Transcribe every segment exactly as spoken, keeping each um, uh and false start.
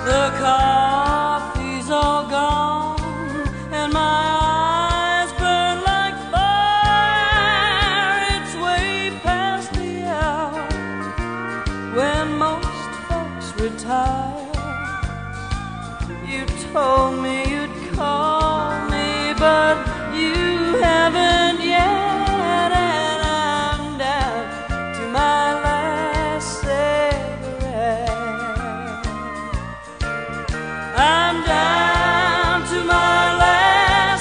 The coffee's all gone and my eyes burn like fire. It's way past the hour when most folks retire. You told me you'd call me, but you haven't yet, and I'm down to my last cigarette. I'm down to my last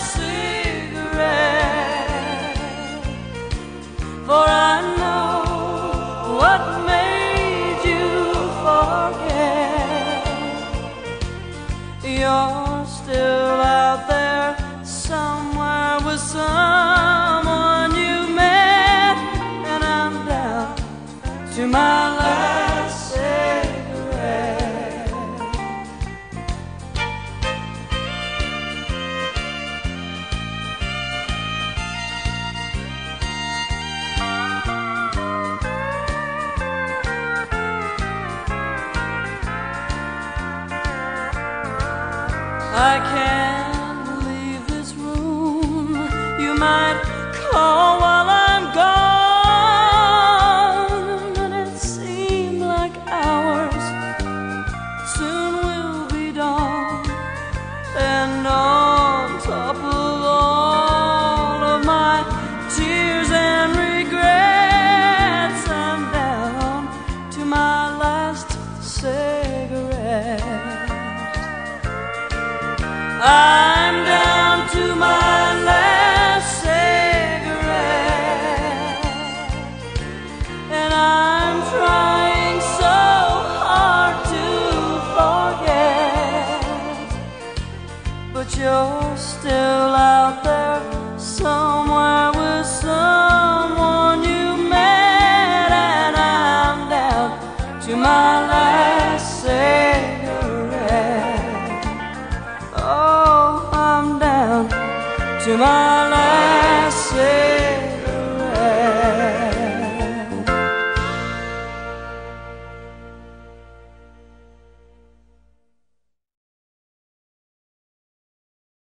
cigarette, for I know what made you forget. You're still out there somewhere with someone you met, and I'm down to my last cigarette. I can't leave this room. You might call while I'm gone, and it seemed like hours soon will be dawn. And on top of all of my tears and regrets, I'm down to my last cigarette. I'm down to my last cigarette, and I'm trying so hard to forget, but you're still out there somewhere with someone you met, and I'm down to my last cigarette. Oh, I'm down to my last cigarette.